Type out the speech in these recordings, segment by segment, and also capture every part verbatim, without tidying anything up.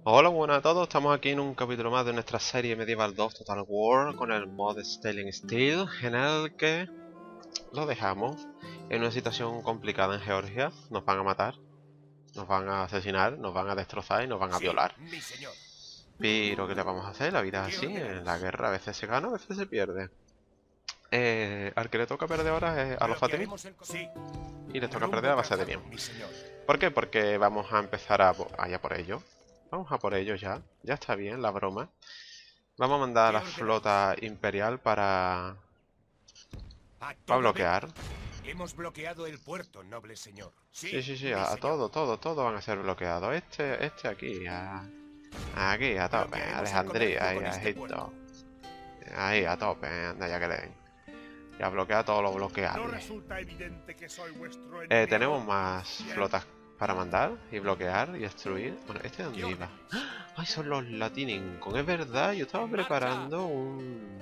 Hola, buenas a todos, estamos aquí en un capítulo más de nuestra serie Medieval dos Total War con el mod Stelling Steel, en el que lo dejamos en una situación complicada en Georgia. Nos van a matar, nos van a asesinar, nos van a destrozar y nos van a Sí, violar. mi señor. Pero ¿qué le vamos a hacer? La vida es ¿Qué así, en la ordenáis? guerra a veces se gana, a veces se pierde. Eh, al que le toca perder ahora es a los Fatimi, Bloquearemos el... Sí, y les toca perder rumbo a base de bien. trazado, mi señor. ¿Por qué? Porque vamos a empezar a, po- a ir a por ello. Vamos a por ello ya, ya está bien la broma. Vamos a mandar a ¿Qué la ordenáis? flota imperial para, A para toda vela. bloquear. Hemos bloqueado el puerto, noble señor. Sí, Sí, sí, sí, mi a, a señor. todo, todo, todo van a ser bloqueados. Este, este aquí, a, aquí, a tope, Bloquearemos el comercio Alejandría, ahí, con a este Egipto. puerto. Ahí, a tope, anda ya que le den. Ya bloquea todo lo ¿No bloqueable. resulta evidente que soy vuestro Eh, tenemos enemigo? más Bien. flotas para mandar y bloquear y destruir. Bueno, ¿este ¿Qué dónde iba? ordenáis? Ay, son los Latinincon, es verdad, yo estaba ¡En marcha! preparando un...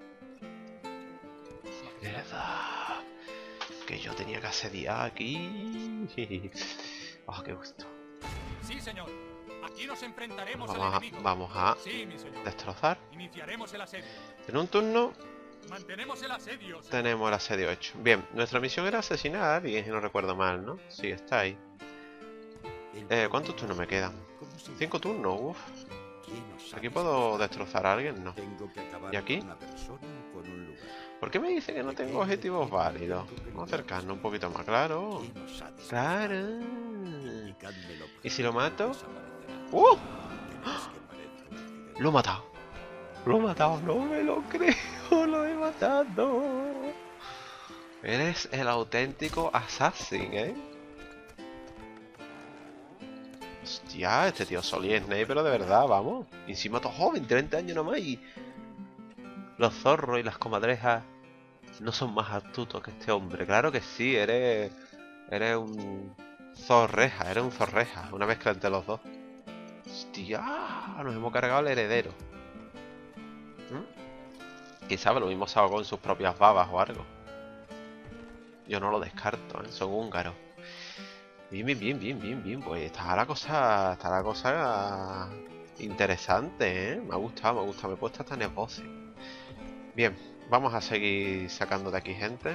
Majestad. ¿Verdad? Que yo tenía que asediar aquí. Oh, qué gusto. Sí, señor. Aquí nos Bueno, enfrentaremos al vamos a, enemigo. vamos a Sí, mi señor. destrozar. Iniciaremos el asedio. En un turno Mantenemos el asedio, señor. tenemos el asedio hecho. Bien, nuestra misión era asesinar a alguien, si no recuerdo mal, ¿no? Sí, está ahí. Eh, ¿cuántos turnos me quedan? Cinco turnos, uff. ¿Aquí puedo destrozar a alguien? No. ¿Y aquí? ¿Por qué me dice que no tengo objetivos válidos? Vamos a acercarnos un poquito más, claro. Claro. ¿Y si lo mato? ¡Uh! Lo he matado. Lo he matado, no me lo creo. Lo he matado. Eres el auténtico assassin, ¿eh? Hostia, este tío Soli es Snake, pero de verdad, vamos. Y encima todo joven, treinta años nomás. Y los zorros y las comadrejas no son más astutos que este hombre. Claro que sí, eres. Eres un zorreja, eres un zorreja. Una mezcla entre los dos. Hostia, nos hemos cargado al heredero. ¿Mm? Quizá lo mismo se ahogó en sus propias babas o algo. Yo no lo descarto, ¿eh? Son húngaros. Bien, bien, bien, bien, bien, bien. Pues está la cosa. Está la cosa interesante, ¿eh? Me ha gustado, me ha gustado. Me he puesto hasta negocio. Bien, vamos a seguir sacando de aquí gente.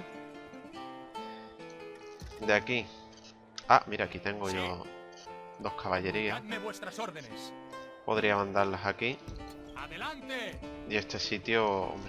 De aquí. Ah, mira, aquí tengo Sí. yo dos caballerías. Comunicadme vuestras órdenes. Podría mandarlas aquí. ¡Adelante! Y este sitio, hombre.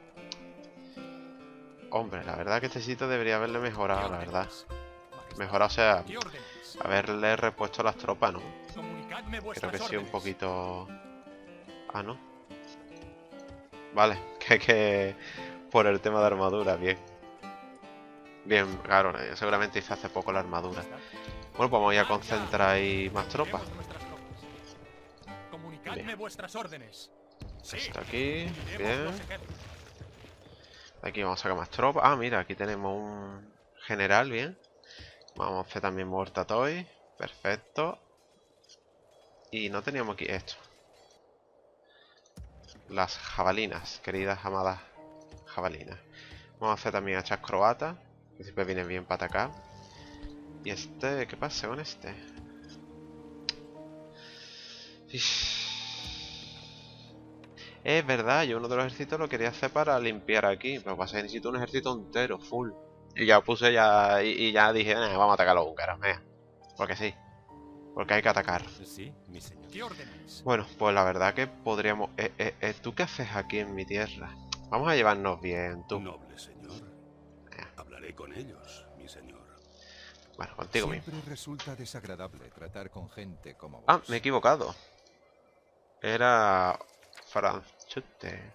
Hombre, la verdad que este sitio debería haberle ¿Qué mejorado, la verdad. ordenáis? Majestad. Mejorado, o sea, ¿Qué ordenáis? haberle repuesto las tropas, ¿no? Comunicadme Creo que vuestras sí, un órdenes. poquito... Ah, ¿no? Vale, que que por el tema de armadura, bien. Bien, claro, eh, seguramente hice hace poco la armadura. Majestad. Bueno, pues voy a ¡Marcha! concentrar ahí más tropas. Reuniremos nuestras tropas. Comunicadme Bien. vuestras órdenes. Sí. Esto aquí, Dividiremos bien. los ejércitos. Aquí vamos a sacar más tropas. Ah, mira, aquí tenemos un general, bien. Vamos a hacer también Mortatoy. Perfecto. Y no teníamos aquí esto. Las jabalinas, queridas amadas jabalinas. Vamos a hacer también hachas croatas, que siempre vienen bien para atacar. Y este, ¿qué pasa con este? Ish. Es verdad, yo uno de los ejércitos lo quería hacer para limpiar aquí, pero pasa que necesito un ejército entero, full. Y ya puse ya, y, y ya dije, "Nah, vamos a atacar a los húngaros, venga". Porque sí, porque hay que atacar. Sí, mi señor. ¿Qué ordenáis? Bueno, pues la verdad que podríamos... Eh, eh, eh, ¿tú qué haces aquí en mi tierra? Vamos a llevarnos bien, tú. Noble señor, hablaré con ellos, mi señor. Bueno, contigo mismo. Siempre resulta desagradable tratar con gente como vos. Ah, me he equivocado. Era... Franchute.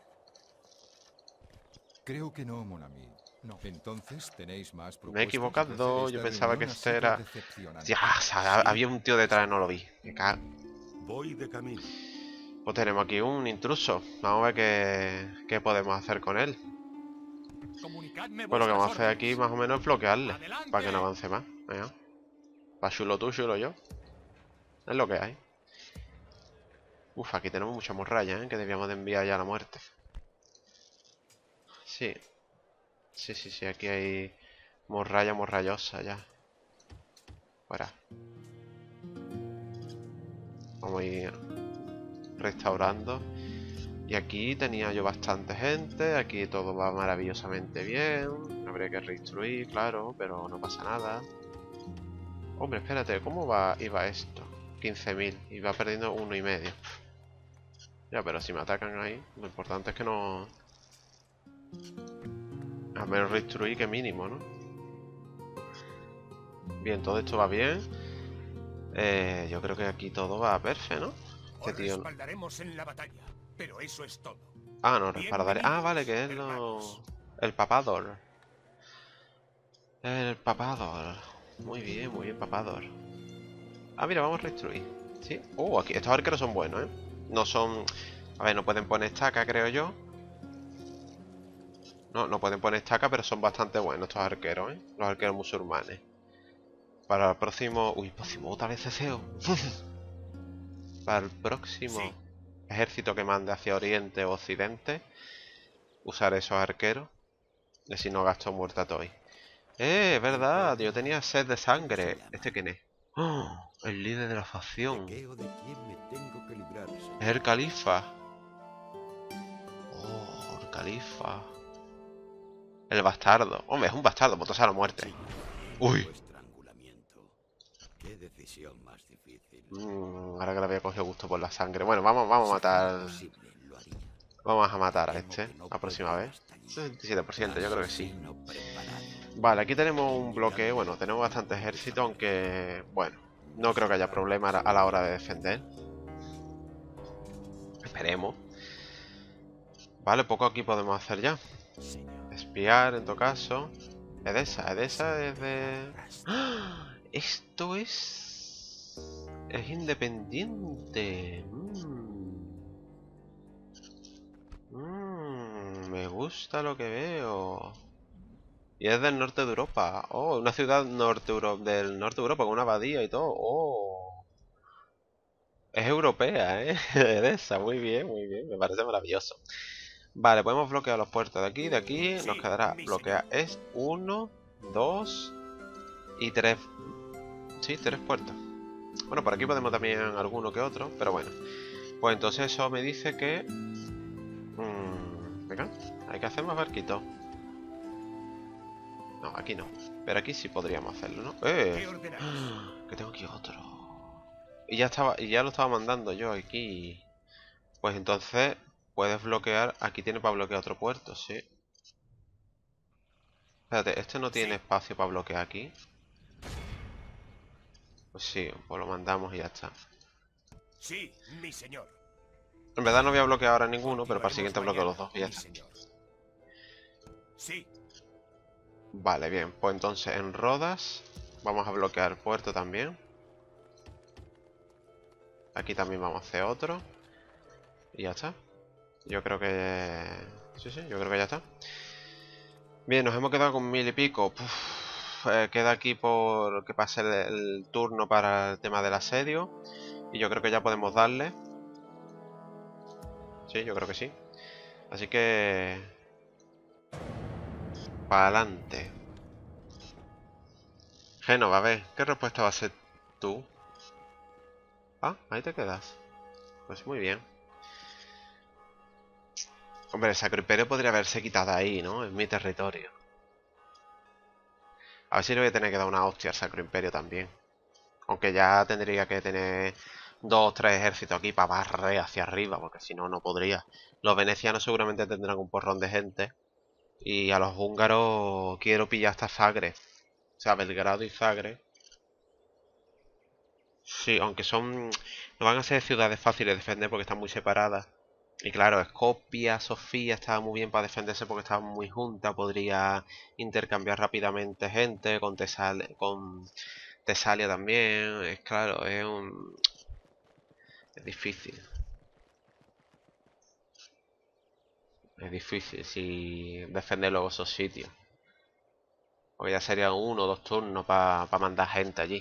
Creo que no, mon ami. No. Entonces, ¿tenéis más Me he propuestas? equivocado, yo Esta pensaba que reunión ha este sido era... decepcionante. Ya, o sea, había un tío detrás, no lo vi. Me cago. Voy de camino. Pues tenemos aquí un intruso. Vamos a ver qué, qué podemos hacer con él. Comunicadme Pues lo que vuestras vamos a hacer órdenes. aquí más o menos es bloquearle. ¡Adelante! Para que no avance más. Venga. Pa' chulo tú, chulo yo. Es lo que hay. Uf, aquí tenemos mucha morralla, ¿eh? Que debíamos de enviar ya a la muerte. Sí. Sí, sí, sí, aquí hay morralla morrallosa ya. Fuera. Vamos a ir restaurando. Y aquí tenía yo bastante gente. Aquí todo va maravillosamente bien. Habría que reinstruir, claro, pero no pasa nada. Hombre, espérate, ¿cómo va iba esto? quince mil y va perdiendo uno y medio. Ya, pero si me atacan ahí, lo importante es que no... A menos reinstruir que mínimo, ¿no? Bien, todo esto va bien. Eh, yo creo que aquí todo va perfecto, ¿no? Este Os tío... respaldaremos en la batalla, pero eso es todo. Ah, no, respaldaré. Ah, vale, que es lo... El papador. El papador. Muy bien, muy bien, papador. Ah, mira, vamos a reinstruir. ¿Sí? Uh, aquí, estos arqueros son buenos, ¿eh? No son... A ver, no pueden poner estaca, creo yo. No, no pueden poner estaca, pero son bastante buenos estos arqueros, ¿eh? Los arqueros musulmanes. Para el próximo... Uy, próximo otra vez ceseo. Para el próximo Sí. ejército que mande hacia Oriente o Occidente, usar esos arqueros. Y así no gasto muerta toy. Eh, es verdad, yo tenía sed de sangre. ¿Este quién es? ¡Oh! El líder de la facción. ¿De qué o de quién me tengo que librar, señor? Es el califa. Oh, el califa. El bastardo. Hombre, es un bastardo, votos a la muerte. Uy. O estrangulamiento. Qué decisión más difícil. Mm, ahora que le había cogido gusto por la sangre. Bueno, vamos, vamos a matar. Posible, lo haría. Vamos a matar a Temo este que no la próxima pueda vez. hasta allí. veintisiete por ciento, yo creo que sí. Asesino preparado. Vale, aquí tenemos un bloqueo. Bueno, tenemos bastante ejército, aunque... Bueno, no creo que haya problema a la hora de defender. Esperemos. Vale, poco aquí podemos hacer ya. Señor. Espiar, en todo caso. Edesa, Edesa es de... ¡Ah! Esto es... Es independiente. Mm. Mm, me gusta lo que veo. Y es del norte de Europa. Oh, una ciudad norte Euro del norte de Europa con una abadía y todo. Oh. Es europea, ¿eh? Edesa, muy bien, muy bien. Me parece maravilloso. Vale, podemos bloquear los puertos de aquí, de aquí. Sí, Nos quedará mi bloquear señor. es uno, dos y tres. Sí, tres puertos. Bueno, por aquí podemos también alguno que otro, pero bueno. Pues entonces eso me dice que... Mm, venga, hay que hacer más barquitos. No, aquí no. Pero aquí sí podríamos hacerlo, ¿no? ¿Qué ¡Eh! ordenáis? Que tengo aquí otro. Y ya estaba, y ya lo estaba mandando yo aquí. Pues entonces puedes bloquear. Aquí tiene para bloquear otro puerto, sí. Espérate, este no tiene Sí. espacio para bloquear aquí. Pues sí, pues lo mandamos y ya está. Sí, mi señor. En verdad no voy a bloquear ahora ninguno, pero para el siguiente Continuaremos bloqueo los dos y ya mañana, está. mi señor. Sí, Vale, bien, pues entonces en Rodas vamos a bloquear el puerto también. Aquí también vamos a hacer otro. Y ya está. Yo creo que... Sí, sí, yo creo que ya está. Bien, nos hemos quedado con mil y pico. Uf, eh, queda aquí por que pase el, el turno para el tema del asedio. Y yo creo que ya podemos darle. Sí, yo creo que sí. Así que... para adelante. Génova, a ver, ¿qué respuesta va a ser tú? Ah, ahí te quedas. Pues muy bien. Hombre, el Sacro Imperio podría haberse quitado ahí, ¿no? En mi territorio. A ver si le voy a tener que dar una hostia al Sacro Imperio también. Aunque ya tendría que tener dos o tres ejércitos aquí para barrer hacia arriba, porque si no, no podría. Los venecianos seguramente tendrán un porrón de gente. Y a los húngaros quiero pillar hasta Zagreb. O sea, Belgrado y Zagreb. Sí, aunque son... No van a ser ciudades fáciles de defender porque están muy separadas. Y claro, Skopje, Sofía estaba muy bien para defenderse porque estaban muy juntas. Podría intercambiar rápidamente gente con, Tesal con Tesalia también. Es claro, es un... Es difícil. Es difícil si defender luego esos sitios. Porque ya serían uno o dos turnos para pa mandar gente allí.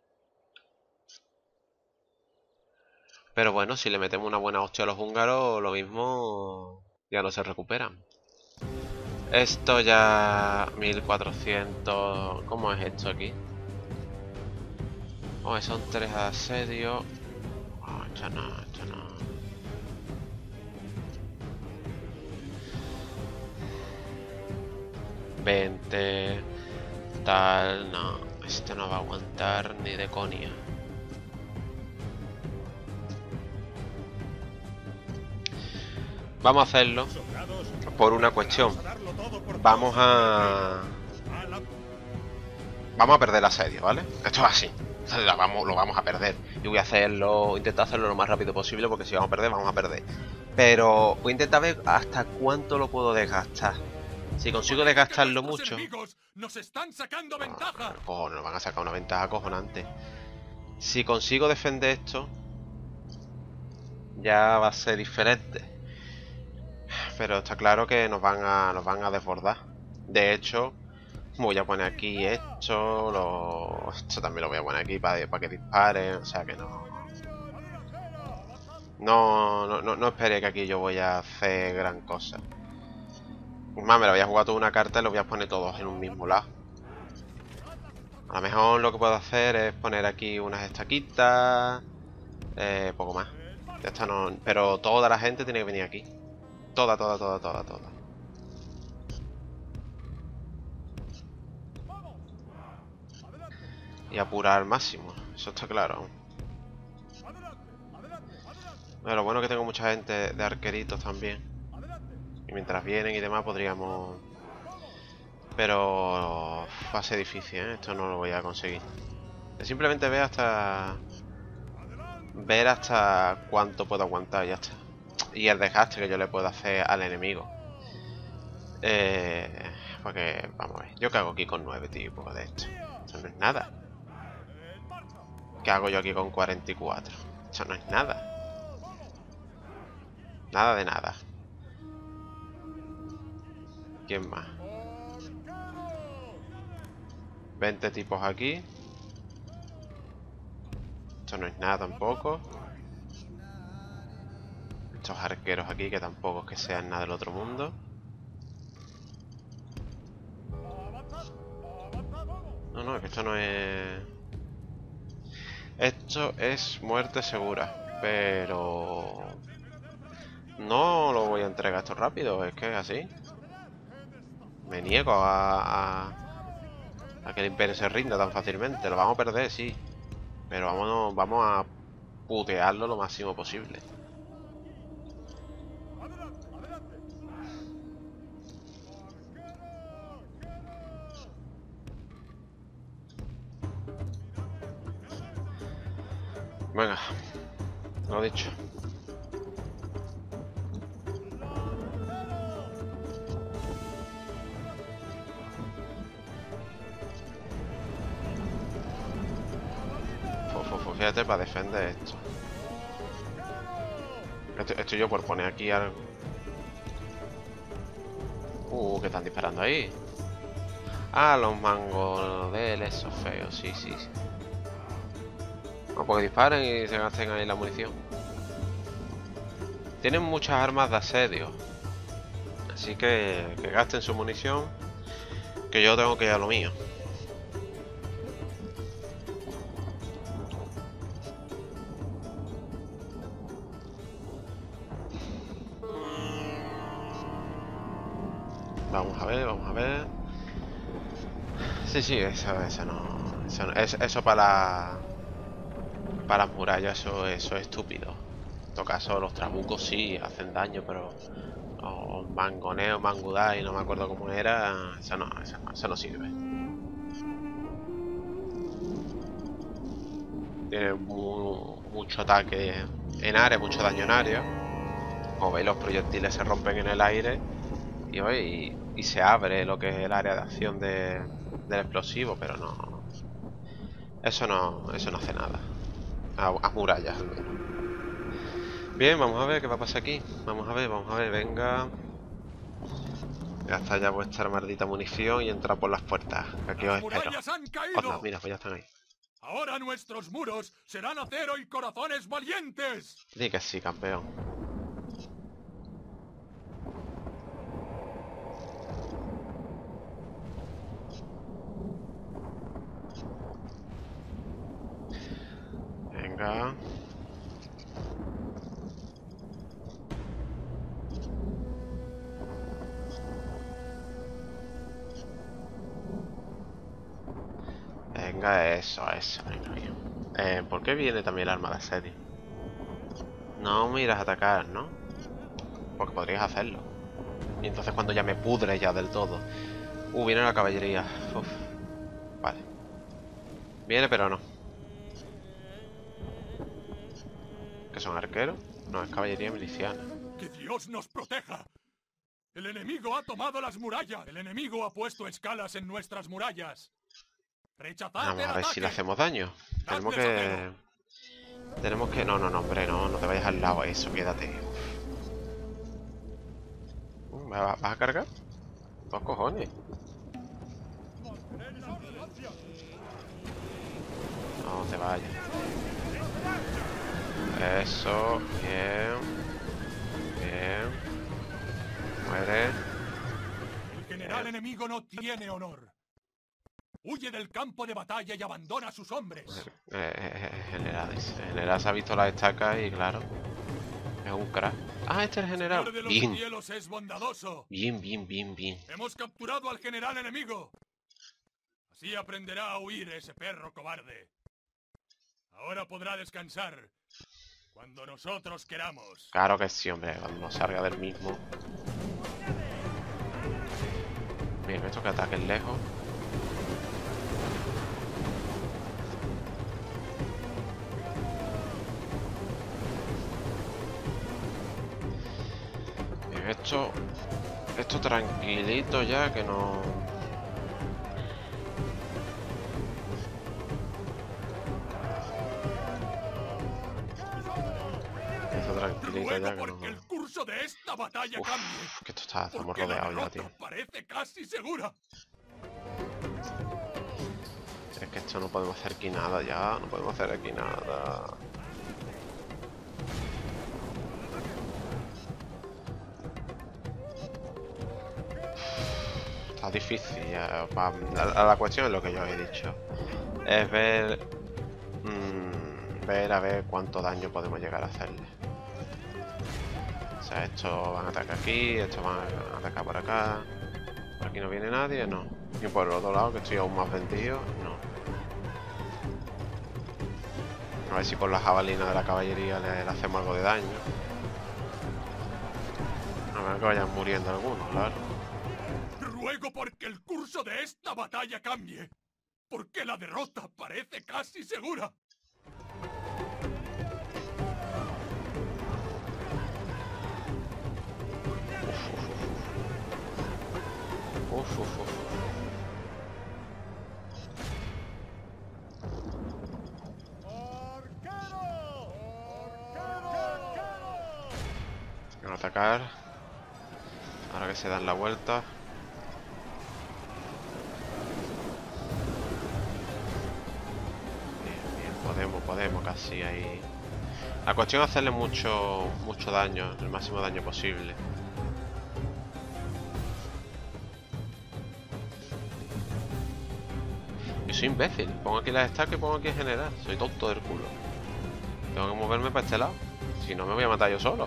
Pero bueno, si le metemos una buena hostia a los húngaros, lo mismo ya no se recuperan. Esto ya... mil cuatrocientos... ¿Cómo es esto aquí? Oh, son tres asedios. Oh, esto no, esto no. veinte. Tal, no. Este no va a aguantar ni de conia. Vamos a hacerlo por una cuestión. Vamos a... Vamos a perder el asedio, ¿vale? Esto es así. Lo vamos, lo vamos a perder. Y voy a hacerlo, intentar hacerlo lo más rápido posible, porque si vamos a perder, vamos a perder. Pero voy a intentar ver hasta cuánto lo puedo desgastar. Si consigo desgastarlo mucho... Nos están sacando ventaja. Oh, nos van a sacar una ventaja acojonante. Si consigo defender esto, ya va a ser diferente. Pero está claro que nos van a, nos van a desbordar. De hecho, voy a poner aquí esto, lo, esto también lo voy a poner aquí para, para que disparen. O sea que no. No, no, no, no espere que aquí yo voy a hacer gran cosa. Más, me lo voy a jugar toda una carta y los voy a poner todos en un mismo lado. A lo mejor lo que puedo hacer es poner aquí unas estaquitas. Eh, poco más. Ya está, no, pero toda la gente tiene que venir aquí. Toda, toda, toda, toda, toda. Y apurar al máximo. Eso está claro. Bueno, lo bueno es que tengo mucha gente de arqueritos también. Y mientras vienen y demás podríamos... Pero va a ser difícil, ¿eh? Esto no lo voy a conseguir. Simplemente ver hasta... Ver hasta cuánto puedo aguantar, ya está. Y el desgaste que yo le puedo hacer al enemigo. Eh... Porque, vamos a ver. Yo qué hago aquí con nueve, tío, poco de esto. Esto no es nada. ¿Qué hago yo aquí con cuarenta y cuatro? Esto no es nada. Nada de nada. ¿Quién más? veinte tipos aquí. Esto no es nada tampoco. Estos arqueros aquí que tampoco es que sean nada del otro mundo. No, no, es que esto no es... Esto es muerte segura. Pero... No lo voy a entregar esto rápido, es que es así. Me niego a, a, a que el imperio se rinda tan fácilmente. Lo vamos a perder, sí. Pero vámonos, vamos a putearlo lo máximo posible. Venga, lo dicho. Fíjate para defender esto. esto. Esto yo por poner aquí algo. Uh, que están disparando ahí. Ah, los mangos de él, esos feos, sí, sí, sí. No, porque disparen y se gasten ahí la munición. Tienen muchas armas de asedio. Así que, que gasten su munición. Que yo tengo que ir a lo mío. Vamos a ver, vamos a ver. Sí, sí, eso, eso no. Eso, no, eso, eso para para las murallas, eso, eso es estúpido. En todo caso, los trabucos sí hacen daño, pero los mangoneos, mangudai, no me acuerdo cómo era. Eso no, eso no, eso no sirve. Tiene mu mucho ataque en área, mucho daño en área. Como veis, los proyectiles se rompen en el aire. Y, y, y se abre lo que es el área de acción de, del explosivo, pero no. Eso no, eso no hace nada. A, a murallas al menos. Bien, vamos a ver qué va a pasar aquí. Vamos a ver, vamos a ver, venga. Gasta ya vuestra maldita munición y entra por las puertas. Aquí os espero. Onda, mira, pues ya están ahí. Ahora nuestros muros serán acero y corazones valientes. Di que sí, campeón. Venga. Venga, eso, eso. Venga, bien. Eh, ¿por qué viene también el arma de asedio? No me irás a atacar, ¿no? Porque podrías hacerlo. Y entonces cuando ya me pudre ya del todo. Uh, viene la caballería. Uf. Vale. Viene, pero no. ¿Qué son arqueros? No, es caballería miliciana. ¡Que Dios nos proteja! El enemigo ha tomado las murallas. El enemigo ha puesto escalas en nuestras murallas. Rechazad Vamos el a ver si le ataque. hacemos daño. Tenemos Dadles que... acero. Tenemos que... No, no, no, hombre, no. No te vayas al lado. Eso, quédate. Uh, ¿Vas vas a cargar? Dos cojones. No te vayas. Eso, bien. Bien. Muere. El general enemigo no tiene honor. Huye del campo de batalla y abandona a sus hombres. Eh, eh, general, ese general se ha visto las estacas y claro. Es un crack. Ah, este es el general. El de los Bien. cielos es bondadoso. Bien, bien, bien, bien. Hemos capturado al general enemigo. Así aprenderá a huir ese perro cobarde. Ahora podrá descansar cuando nosotros queramos. Claro que sí, hombre, cuando no salga del mismo. Bien, esto que ataquen lejos. Bien, esto... Esto tranquilito ya, que no... Esto tranquilito Ruego ya, que porque no... el curso de esta batalla Uf, cambie. que esto está... Estamos Porque la rodeados ya, derrota tío. parece casi segura. Es que esto no podemos hacer aquí nada ya, no podemos hacer aquí nada. Está difícil ya. Pa- La, la cuestión es lo que yo he dicho. Es ver... mmm, ver a ver cuánto daño podemos llegar a hacerle. O sea, estos van a atacar aquí, estos van a atacar por acá. Por aquí no viene nadie, no. Y por el otro lado, que estoy aún más vendido, no. A ver si con la jabalina de la caballería le, le hacemos algo de daño. A ver que vayan muriendo algunos, claro. Ruego porque el curso de esta batalla cambie. Porque la derrota parece casi segura. Uf, uf, uf. Van a atacar. Ahora que se dan la vuelta. Bien, bien, podemos, podemos casi ahí. La cuestión es hacerle mucho, mucho daño, el máximo daño posible. Yo soy imbécil, pongo aquí las estacas y pongo aquí en general. Soy tonto del culo. Tengo que moverme para este lado. Si no me voy a matar yo solo.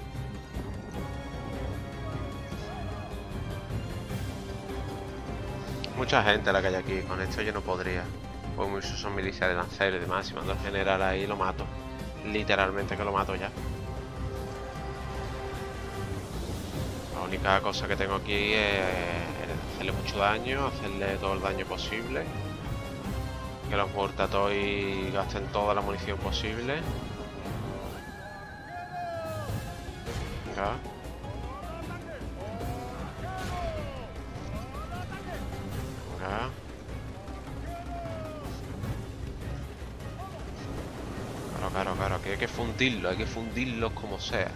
Mucha gente la que hay aquí. Con esto yo no podría. Pues muchos son milicias de lanceros y demás. Si mando al general ahí lo mato. Literalmente que lo mato ya. La única cosa que tengo aquí es hacerle mucho daño, hacerle todo el daño posible. Que los Murtatoy gasten toda la munición posible. Venga. Venga. Claro, claro, claro. Aquí hay que fundirlo, hay que fundirlos como sea.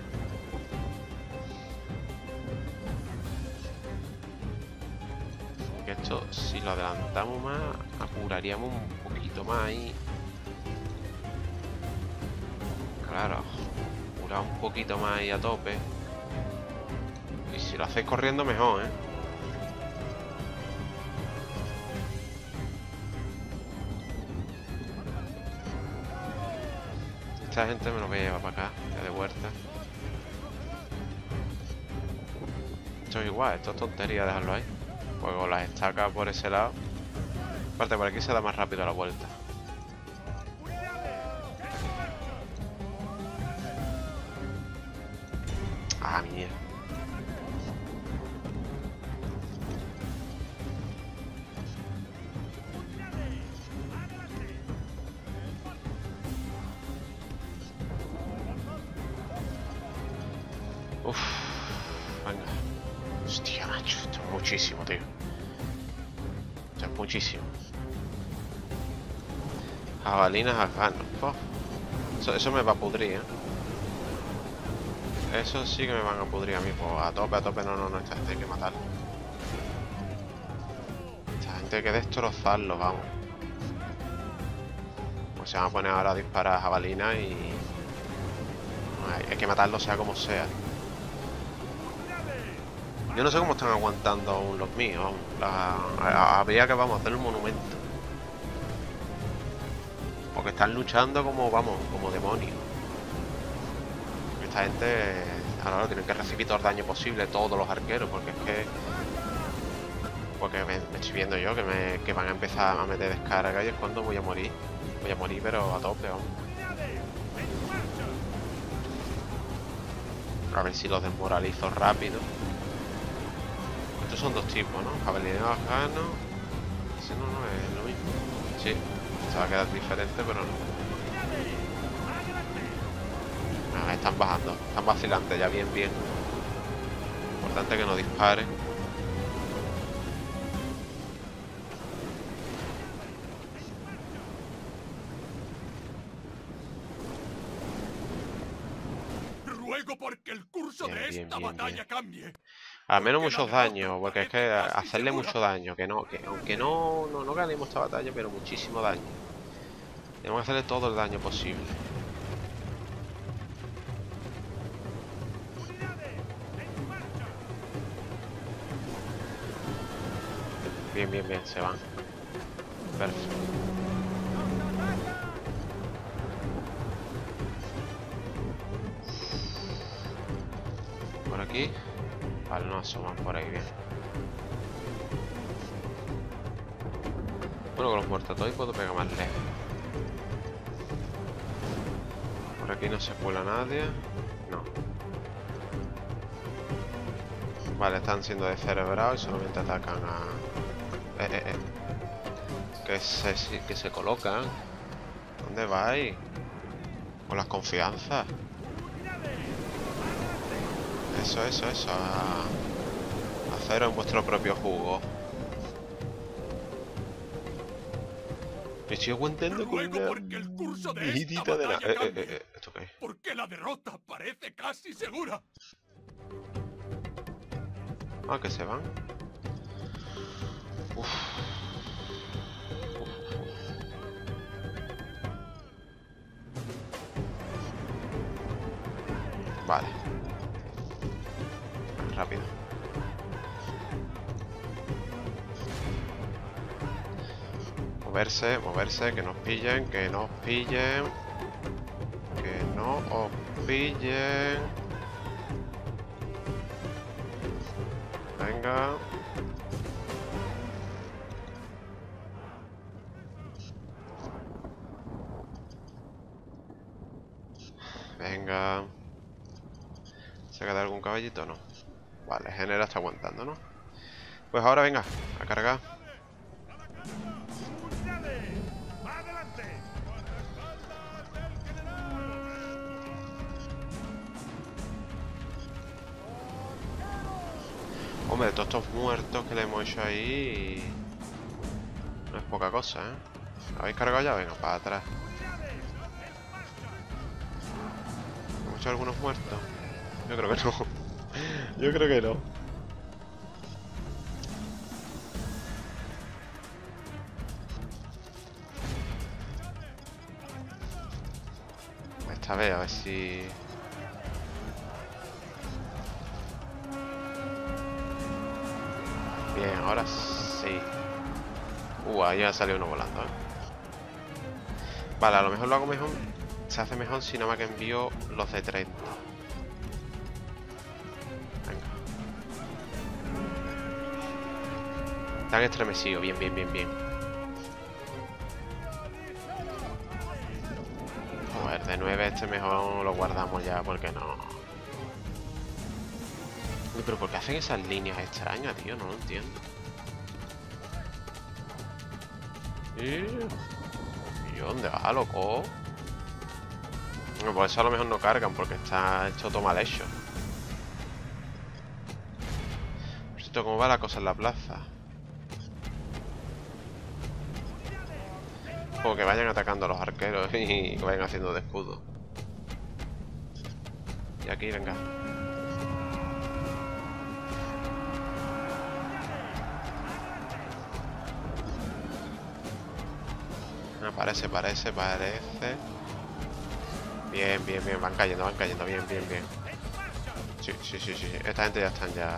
Que esto, si lo adelantamos más, apuraríamos un poquito más ahí. Claro, apurar un poquito más ahí a tope. Y si lo hacéis corriendo, mejor, ¿eh? Esta gente me lo voy a llevar para acá, ya de vuelta. Esto es igual, esto es tontería dejarlo ahí. Pues con las estacas por ese lado. Aparte, por aquí se da más rápido la vuelta. Ah, mierda. Uff, venga. Hostia, macho, esto es muchísimo, tío. Esto es muchísimo. Jabalinas afganos. Oh. Eso, eso me va a pudrir, ¿eh? Eso sí que me van a pudrir a mí. Pues a tope, a tope, no, no, no. Esta gente hay que matarlo. Esta gente hay que destrozarlo, vamos. Pues se van a poner ahora a disparar a jabalinas y... Hay, hay que matarlo sea como sea. Yo no sé cómo están aguantando aún los míos. La, a, habría que, vamos, hacer un monumento. Porque están luchando como, vamos, como demonios. Esta gente ahora tienen que recibir todo el daño posible, todos los arqueros, porque es que... Porque me, me estoy viendo yo que, me, que van a empezar a meter descarga y es cuando voy a morir. Voy a morir, pero a tope, vamos. A ver si los desmoralizo rápido. Estos son dos tipos, ¿no? Jabalino afgano. Ese no, no es lo mismo. Sí, se va a quedar diferente, pero no. No, están bajando, están vacilantes ya, bien, bien. Importante que no disparen. Ruego porque el curso Bien, de bien, esta bien, batalla bien. cambie. Al menos Porque muchos la derrota daños, porque es que parece casi hacerle segura. mucho daño, que no, que aunque no, no, no ganemos esta batalla, pero muchísimo daño. Tenemos que hacerle todo el daño posible. Bien, bien, bien, se van. Perfecto. Por aquí. Vale, no asoman por ahí, bien. Bueno, con los muertos puedo pegar más lejos. Por aquí no se cuela nadie. No. Vale, están siendo descerebrados y solamente atacan a... Eh, eh, eh. Que se, que se colocan. ¿Dónde vais? Con las confianzas. Eso, eso, eso. A... Haceros en vuestro propio jugo. Me estoy aguantando con Ruego una porque el curso de esta mijitita de nada. batalla Eh, eh, cambie. eh, eh, ¿esto qué es? Porque la derrota parece casi segura. Ah, que se van. Uf. Vale. Rápido. Moverse, moverse, que nos pillen, que nos pillen. Que no os pillen. Venga. Venga. ¿Se queda algún caballito o no? Vale, Genera está aguantando, ¿no? Pues ahora venga, a cargar. Hombre, todos estos muertos que le hemos hecho ahí... No es poca cosa, ¿eh? ¿Habéis cargado ya? Venga, para atrás. ¿Hemos hecho algunos muertos? Yo creo que no. Yo creo que no. Esta vez, a ver si... Bien, ahora sí. Uh, ahí ha salido uno volando, ¿eh? Vale, a lo mejor lo hago mejor. Se hace mejor si nada más que envío los de treinta. Venga. Están estremecidos, bien, bien, bien, bien. de nueve este mejor lo guardamos ya, porque no. Uy, pero ¿por qué hacen esas líneas extrañas, tío? No lo entiendo. ¿Y dónde va, loco? Bueno, por eso a lo mejor no cargan, porque está hecho todo mal hecho. Por cierto, ¿cómo va la cosa en la plaza? Como que vayan atacando a los arqueros y que vayan haciendo de escudo. Y aquí, venga. Ah, parece, parece, parece. Bien, bien, bien. Van cayendo, van cayendo. Bien, bien, bien. Sí, sí, sí, sí. Esta gente ya están ya...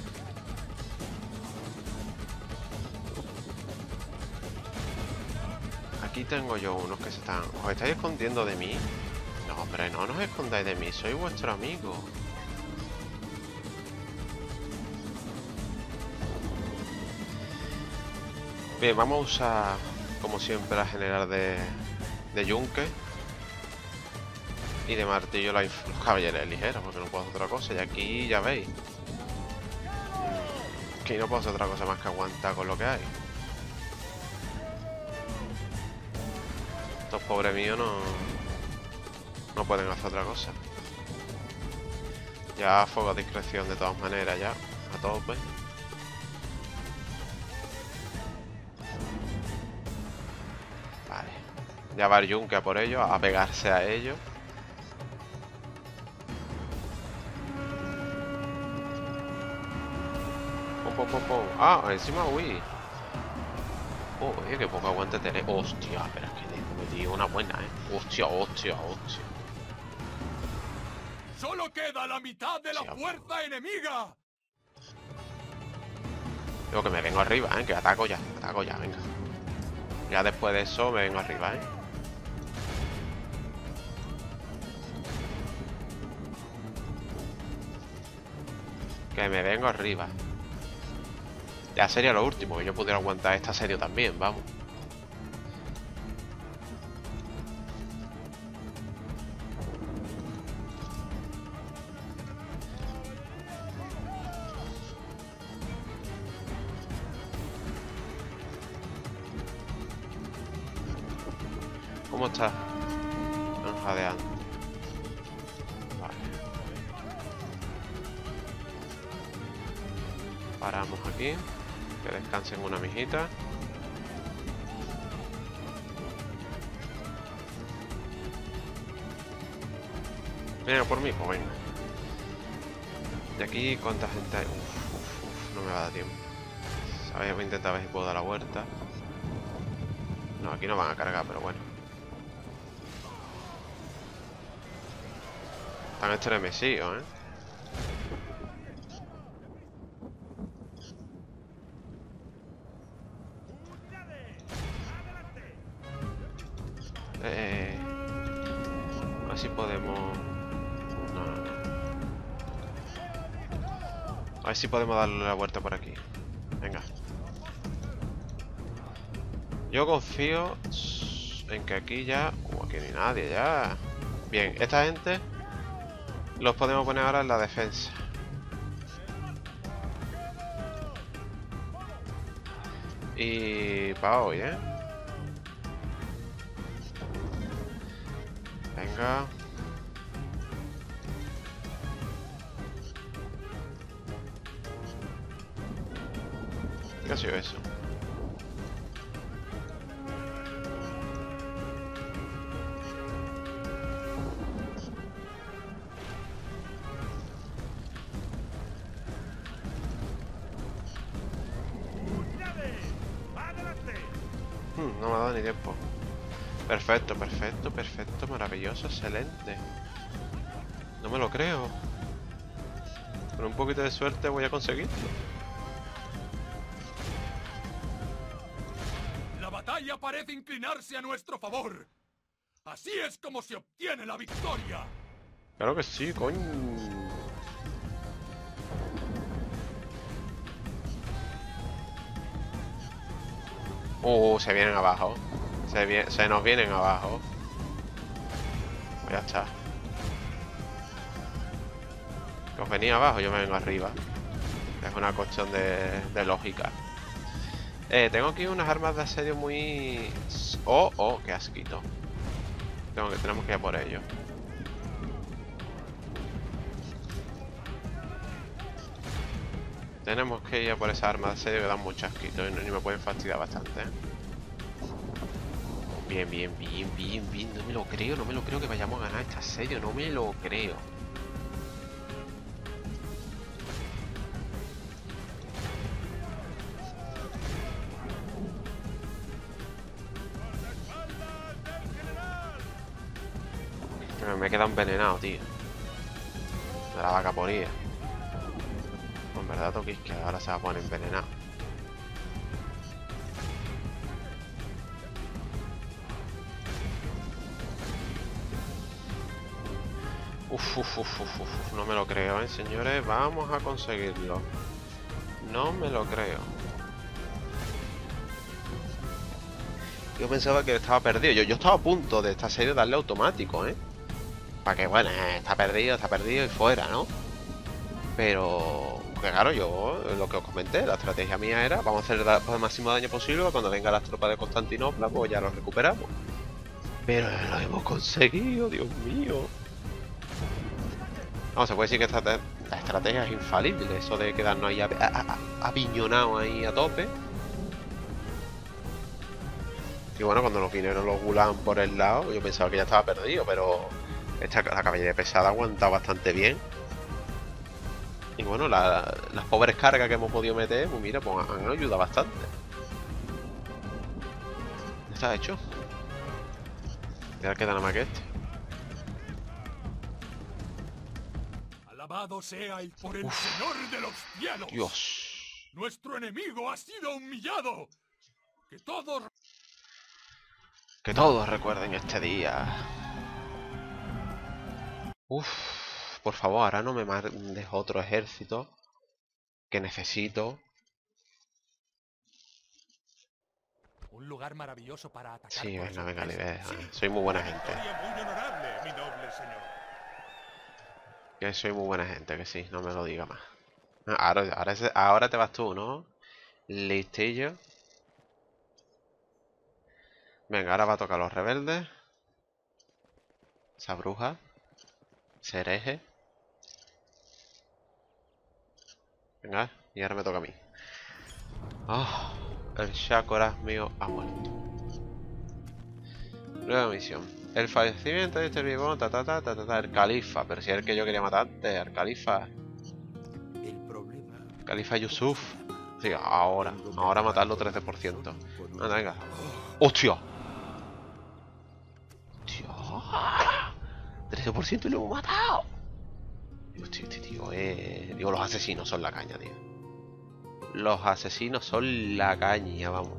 Aquí tengo yo unos que se están... ¿Os estáis escondiendo de mí? No, hombre, no nos escondáis de mí. Soy vuestro amigo. Bien, vamos a usar, como siempre, la general de, de yunque. Y de martillo la, los caballeros ligeros, porque no puedo hacer otra cosa. Y aquí ya veis. Aquí no puedo hacer otra cosa más que aguantar con lo que hay. Estos pobres míos no, no pueden hacer otra cosa. Ya fuego a discreción de todas maneras, ya. A tope. Vale. Ya va el yunque a por ellos, a pegarse a ellos. Pum, pum, pum, pum. Ah, encima uy. Oh, oye, que poco aguante tener. Hostia, pero es que me dio una buena, eh. Hostia, hostia, hostia. ¡Solo queda la mitad de la Sí, fuerza enemiga! Digo que me vengo arriba, eh. Que ataco ya, ataco ya, venga. Ya después de eso me vengo arriba, eh. Que me vengo arriba. Ya sería lo último, que yo pudiera aguantar este asedio también, vamos. ¿Cómo está? Están jadeando. Vale. Paramos aquí. Que descansen una mijita. Venga, por mí, pues venga. Y aquí, ¿cuánta gente hay? Uf, uf, uf, no me va a dar tiempo. ¿Sabéis? Voy a intentar ver si puedo dar la vuelta. No, aquí no van a cargar, pero bueno. Están estremecidos, ¿eh? Eh, a ver si podemos... No, no, no. A ver si podemos darle la vuelta por aquí. Venga. Yo confío en que aquí ya... Uh, aquí no hay nadie ya. Bien, esta gente los podemos poner ahora en la defensa. Y para hoy, ¿eh? Venga. ¿Qué ha sido eso? Hmm, no me ha dado ni tiempo. Perfecto, perfecto, perfecto, maravilloso, excelente. No me lo creo. Con un poquito de suerte voy a conseguirlo. La batalla parece inclinarse a nuestro favor. Así es como se obtiene la victoria. Claro que sí, coño. Uh, se vienen abajo. Se, vi se nos vienen abajo. Pues ya está. Que os venía abajo, yo me vengo arriba. Es una cuestión de, de lógica. Eh, tengo aquí unas armas de asedio muy... Oh, oh, qué asquito. Tengo que, tenemos que ir a por ello. Tenemos que ir a por esa arma de asedio que dan mucho asquito y, no, y me pueden fastidiar bastante, ¿eh? Bien, bien, bien, bien, bien. No me lo creo, no me lo creo que vayamos a ganar este asedio. No me lo creo. Me he quedado envenenado, tío. De la vaca poría. En verdad, Toquis, que ahora se va a poner envenenado. Uf, uf, uf, uf, uf, no me lo creo, ¿eh, señores? Vamos a conseguirlo. No me lo creo. Yo pensaba que estaba perdido. Yo, yo estaba a punto de esta serie darle automático, ¿eh? Para que, bueno, eh, está perdido, está perdido y fuera, ¿no? Pero, que claro, yo lo que os comenté, la estrategia mía era vamos a hacer el máximo daño posible. Cuando venga las tropas de Constantinopla, pues ya los recuperamos. Pero lo hemos conseguido, Dios mío. Vamos, se puede decir que esta, la estrategia es infalible. Eso de quedarnos ahí apiñonados ahí a tope. Y bueno, cuando los guineros los gulan por el lado, yo pensaba que ya estaba perdido, pero esta, la caballería pesada ha aguantado bastante bien. Y bueno, la, las pobres cargas que hemos podido meter, pues mira, pues han ayudado bastante. Está hecho. Ya queda nada más que este. Alabado sea el por el Uf. Señor de los cielos. Dios. Nuestro enemigo ha sido humillado. Que todos... Que todos recuerden este día. Uf. Por favor, ahora no me mandes otro ejército. Que necesito. Un lugar maravilloso para atacar. Sí, venga, venga, Libre. Sí. Soy muy buena gente. Muy honorable, mi noble señor. Que soy muy buena gente, que sí, no me lo diga más. Ahora, ahora, ahora te vas tú, ¿no? Listillo. Venga, ahora va a tocar a los rebeldes. Esa bruja. Ese hereje. Venga, y ahora me toca a mí. Oh, el Shakoras mío ha muerto. Nueva misión. El fallecimiento de este vivón, ta ta ta ta ta ta, el califa. Pero si es el que yo quería matar antes, el califa. El problema. Califa Yusuf. Sí, ahora. Ahora matarlo trece por ciento. Anda, venga. ¡Hostia! ¡Hostia! trece por ciento y lo hemos matado. Hostia, este tío, eh. Digo, los asesinos son la caña, tío. Los asesinos son la caña, vamos.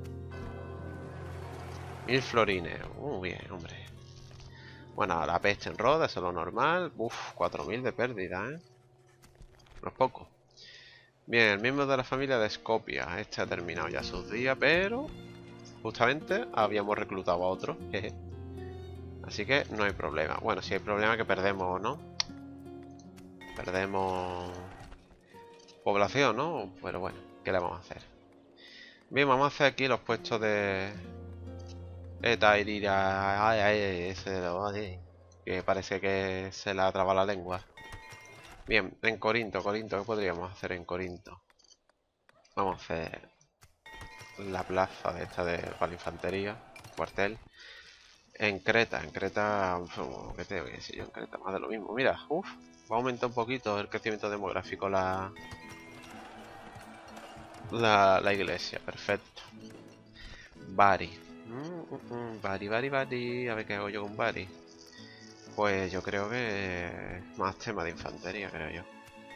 Mil florines. Muy bien, hombre. Bueno, la peste en Roda, eso es lo normal. Uf, cuatro mil de pérdida, ¿eh? No es poco. Bien, el miembro de la familia de Scopia. Este ha terminado ya sus días, pero... justamente habíamos reclutado a otro. Jeje. Así que no hay problema. Bueno, si hay problema que perdemos, ¿no? Perdemos... población, ¿no? Pero bueno, ¿qué le vamos a hacer? Bien, vamos a hacer aquí los puestos de... Etairira... Ay, ay, ese de los... que parece que se le ha trabado la lengua. Bien, en Corinto, Corinto, ¿qué podríamos hacer en Corinto? Vamos a hacer... la plaza de esta de... para la infantería, cuartel. En Creta, en Creta... ¿qué te voy a decir yo? En Creta más de lo mismo. Mira, uff, va a aumentar un poquito el crecimiento demográfico la... La, la iglesia, perfecto. Bari. Mm, mm, mm, Bari, Bari, Bari. A ver qué hago yo con Bari. Pues yo creo que... más tema de infantería, creo yo.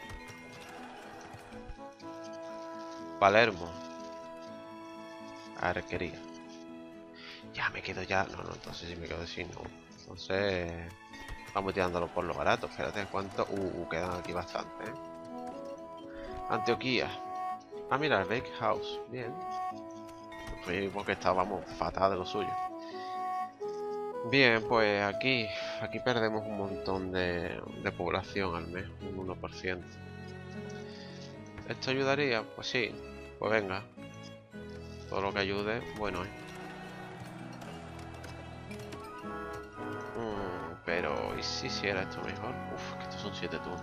Palermo. Arquería. Ya me quedo ya... No, no, entonces sí me quedo sin... No. Entonces... vamos tirándolo por lo barato. Espérate, ¿cuánto? Uh, uh, quedan aquí bastante, ¿eh? Antioquía. Ah, mira, el Bake House. Bien. Pues porque estábamos fatal de lo suyo. Bien, pues aquí aquí perdemos un montón de, de población al mes, un uno por ciento. ¿Esto ayudaría? Pues sí, pues venga. Todo lo que ayude, bueno, ¿eh? Mm, pero, ¿y si hiciera esto mejor? Uf, que estos son siete turnos.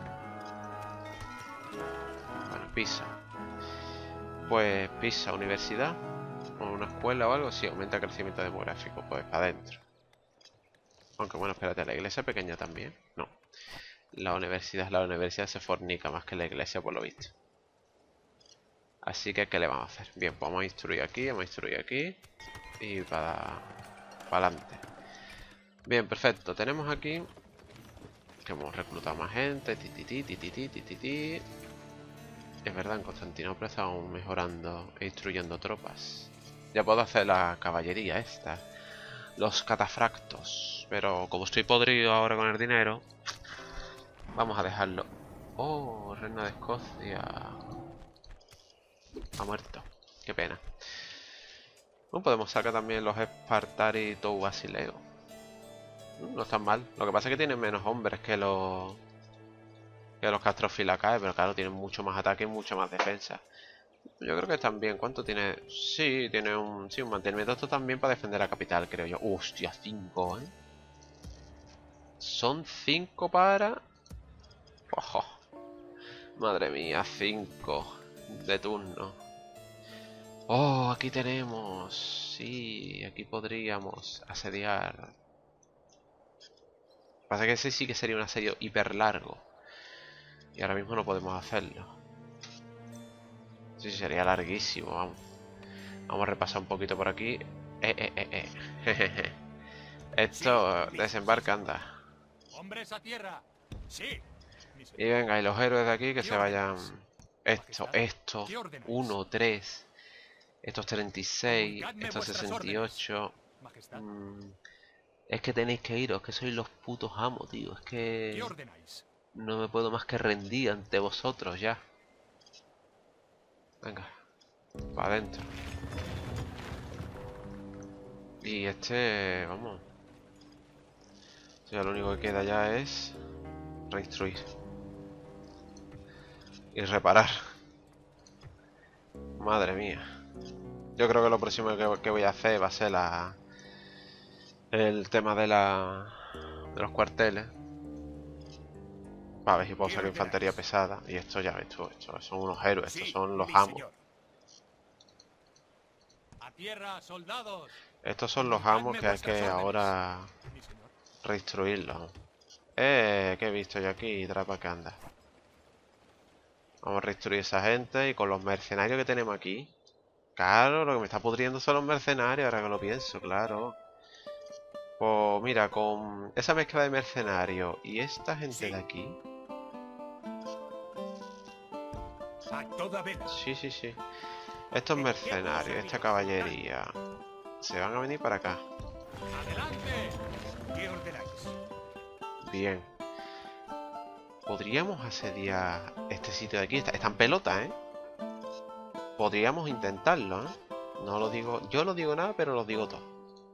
Bueno, Pisa. Pues Pisa, universidad. O una escuela o algo, sí, aumenta el crecimiento demográfico, pues para adentro. Aunque bueno, espérate, ¿la iglesia pequeña también? No. La universidad, la universidad se fornica más que la iglesia, por lo visto. Así que, ¿qué le vamos a hacer? Bien, pues vamos a instruir aquí, vamos a instruir aquí. Y para... para adelante. Bien, perfecto. Tenemos aquí... que hemos reclutado más gente. Ti, ti, ti, ti, ti, ti, ti, ti. Es verdad, en Constantinopla estamos mejorando e instruyendo tropas. Ya puedo hacer la caballería esta. Los catafractos. Pero como estoy podrido ahora con el dinero, vamos a dejarlo. Oh, reina de Escocia. Ha muerto. Qué pena. Bueno, podemos sacar también los Espartari y Tou Basileo. No están mal. Lo que pasa es que tienen menos hombres que los... que los Castrofilacae, pero claro, tienen mucho más ataque y mucha más defensa. Yo creo que están bien. ¿Cuánto tiene? Sí, tiene un, sí, un mantenimiento. Esto también para defender la capital, creo yo. Hostia, cinco, ¿eh? Son cinco para... Ojo. Madre mía, cinco de turno. Oh, aquí tenemos... Sí, aquí podríamos asediar. Pasa que ese sí que sería un asedio hiper largo. Y ahora mismo no podemos hacerlo. Sí, sería larguísimo, vamos. Vamos a repasar un poquito por aquí. Eh, eh, eh, eh. Esto, desembarca, anda. ¡Hombres a tierra! ¡Sí! Y venga, y los héroes de aquí que se vayan... Esto, esto, uno, tres. Estos treinta y seis, estos sesenta y ocho. Mm, es que tenéis que iros, que sois los putos amos, tío. Es que... no me puedo más que rendir ante vosotros ya. Venga, para adentro. Y este, vamos. Ya lo único que queda ya es reinstruir y reparar. Madre mía. Yo creo que lo próximo que, que voy a hacer va a ser la el tema de la de los cuarteles. A ver si puedo sacar infantería pesada. Y esto ya ves tú, estos son unos héroes, estos son los amos. A tierra, soldados. Estos son los amos que hay que ahora reinstruirlos. Eh, que he visto yo aquí, trapa que anda. Vamos a reinstruir a esa gente y con los mercenarios que tenemos aquí. Claro, lo que me está pudriendo son los mercenarios, ahora que lo pienso, claro. Pues mira, con esa mezcla de mercenarios y esta gente de aquí. Sí, sí, sí. Estos mercenarios, esta caballería, se van a venir para acá. ¡Adelante! ¿Qué ordenáis? Bien. Podríamos asediar este sitio de aquí. Está, está en pelota, ¿eh? Podríamos intentarlo, ¿eh? No lo digo... Yo no digo nada, pero lo digo todo.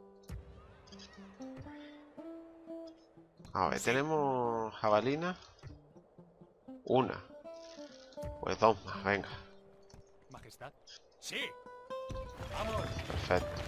A ver, tenemos jabalina. Una. Pues dos más, venga. Majestad. Sí. Vamos. Perfecto.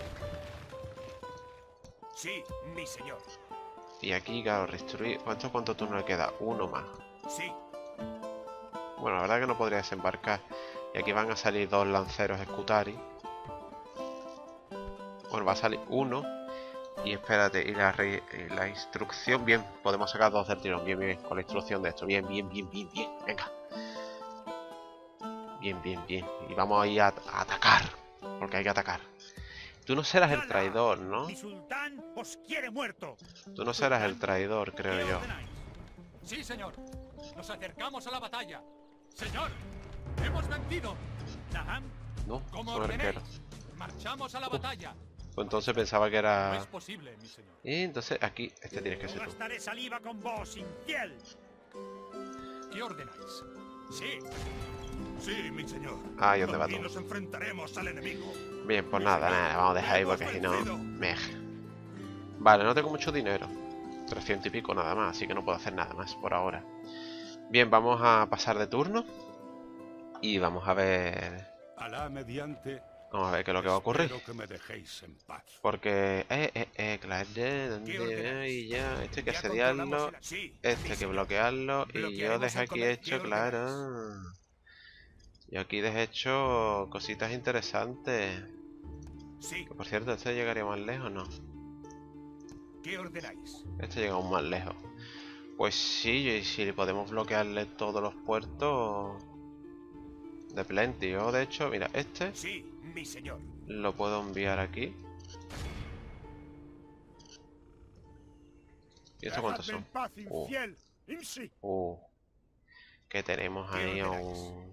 Sí, mi señor. Y aquí, claro, restruir. ¿Cuánto, cuánto turno le queda? Uno más. Sí. Bueno, la verdad que no podría desembarcar. Y aquí van a salir dos lanceros Scutari. Bueno, va a salir uno. Y espérate, y la, re, y la instrucción. Bien, podemos sacar dos del tirón. Bien, bien, con la instrucción de esto. Bien, bien, bien, bien, bien. Venga. Bien, bien, bien. Y vamos a ir a, a atacar. Porque hay que atacar. Tú no serás el traidor, ¿no? Mi sultán os quiere muerto. Tú no serás el traidor, creo yo. Sí, señor. Nos acercamos a la batalla. Señor, hemos vencido. Naham, No, como son ordenéis. arqueros. Marchamos a la batalla. Pues entonces pensaba que No era... es posible, mi señor. Y entonces aquí, este tienes que ser tú. Gastaré saliva con vos, infiel. ¿Qué ordenáis? Sí. Sí, mi señor. Ah, ¿y dónde va Y tú? nos enfrentaremos al enemigo. Bien, pues nada, nada, vamos a dejar ahí porque si no... Mej. Vale, no tengo mucho dinero. trescientos y pico nada más, así que no puedo hacer nada más por ahora. Bien, vamos a pasar de turno. Y vamos a ver... Alá mediante... Vamos a ver qué es lo que va a ocurrir. espero que me dejéis en paz. Porque... Eh, eh, eh, claro, ¿dónde? Y ya, esto hay que asediarlo. Sí, Este hay que bloquearlo. Y yo Bloquearemos dejé el aquí comercio, hecho, claro. Yo aquí dejé hecho cositas interesantes. sí. Que por cierto, este llegaría más lejos, ¿no? ¿Qué ordenáis? Este llega aún más lejos. Pues sí, y si podemos bloquearle todos los puertos... De plenty. Yo, de hecho, mira, este Sí, mi señor. lo puedo enviar aquí. ¿Y esto cuántos Dejadme en son? paz, Oh. infiel. Imsi. Uh, que tenemos ¿Qué ahí a ordenáis? un,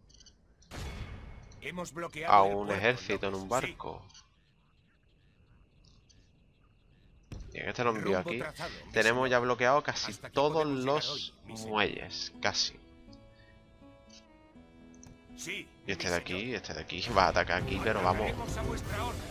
Hemos bloqueado a el un puerto, ejército en López. un barco. Bien, este lo Sí. envío Rumbo aquí. trazado, mi Tenemos señor. ya bloqueado casi Hasta aquí todos podemos llegar los hoy, mi señor. muelles. Casi. Sí, Y este mi de señor. aquí, este de aquí va a atacar aquí, pero vamos, Atacaremos a vuestra orden.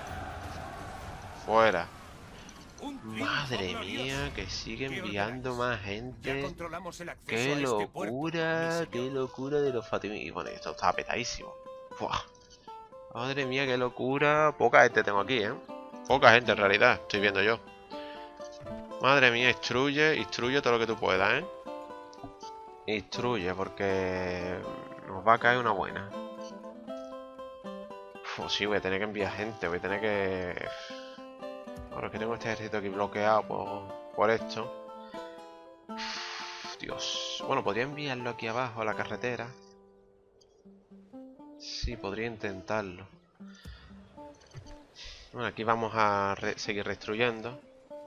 fuera. Un triunfo Madre glorioso. mía, que sigue ¿Qué enviando ordenáis? más Ya gente. controlamos el acceso ¡Qué a este puerto, locura! mi ¡Qué señor. locura de los Fatimí! Y bueno, esto está petadísimo. ¡Buah! Madre mía, qué locura. Poca gente tengo aquí, ¿eh? Poca gente en realidad, estoy viendo yo. Madre mía, instruye, instruye todo lo que tú puedas, ¿eh? Instruye, porque nos va a caer una buena. Uf, sí, voy a tener que enviar gente, voy a tener que... Ahora que tengo este ejército aquí bloqueado por, por esto. Uf, Dios. Bueno, podría enviarlo aquí abajo a la carretera. Sí, podría intentarlo. Bueno, aquí vamos a re seguir restruyendo.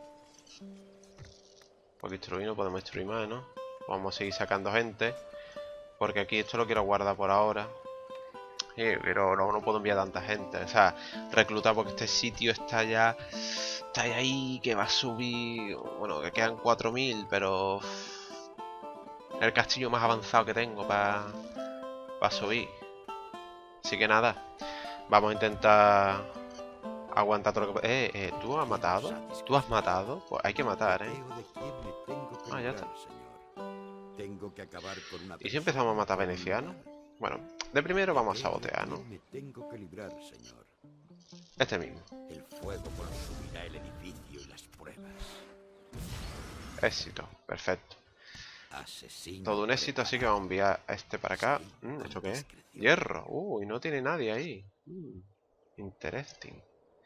Porque instruir no podemos instruir más, ¿no? Vamos a seguir sacando gente. Porque aquí esto lo quiero guardar por ahora. Sí, pero no, no puedo enviar tanta gente. O sea, reclutar porque este sitio está ya... Está ahí que va a subir... Bueno, que quedan cuatro mil, pero... El castillo más avanzado que tengo para... Para subir. Así que nada. Vamos a intentar... Aguantar todo lo que... Eh, eh, ¿tú has matado? ¿Tú has matado? Pues hay que matar, ¿eh? Ah, ya está. Tengo que acabar con una ¿Y si empezamos a matar venecianos? Bueno, de primero vamos a sabotear, ¿no? Me tengo que librar, señor. Este mismo. El fuego consumirá el edificio y las pruebas. Éxito, perfecto. Asesino. Todo un éxito, así que vamos a enviar a este para acá. Mm, ¿Esto qué es? Hierro. Uy, no tiene nadie ahí. Mm, interesting.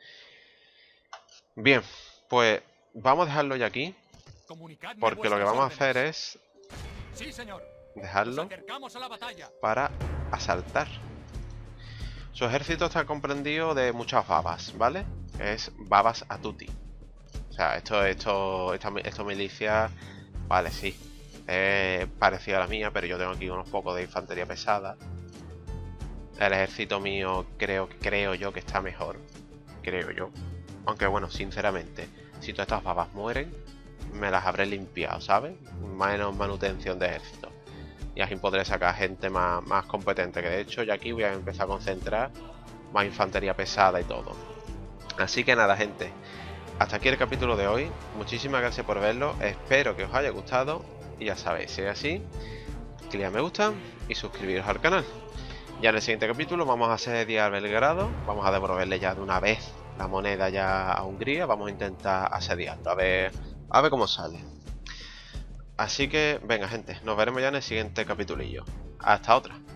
Bien, pues vamos a dejarlo ya aquí. Comunicadme Porque lo que vuestras vamos a hacer órdenes. es Sí, señor. Nos dejarlo acercamos a la batalla. para asaltar. Su ejército está comprendido de muchas babas, ¿vale? Es babas a tutti. O sea, esto, esto, esta, esta milicia, vale, sí, es parecida a la mía, pero yo tengo aquí unos pocos de infantería pesada. El ejército mío creo, creo yo que está mejor, creo yo. Aunque bueno, sinceramente, si todas estas babas mueren, me las habré limpiado, ¿sabes? Menos manutención de ejército. Y así podré sacar gente más, más competente, que de hecho ya aquí voy a empezar a concentrar más infantería pesada y todo. Así que nada, gente, hasta aquí el capítulo de hoy. Muchísimas gracias por verlo, espero que os haya gustado. Y ya sabéis, si es así, clic a me gusta y suscribiros al canal. Ya en el siguiente capítulo vamos a asediar Belgrado, vamos a devolverle ya de una vez la moneda ya a Hungría, vamos a intentar asediarlo, a ver, a ver cómo sale. Así que, venga gente, nos veremos ya en el siguiente capitulillo. Hasta otra.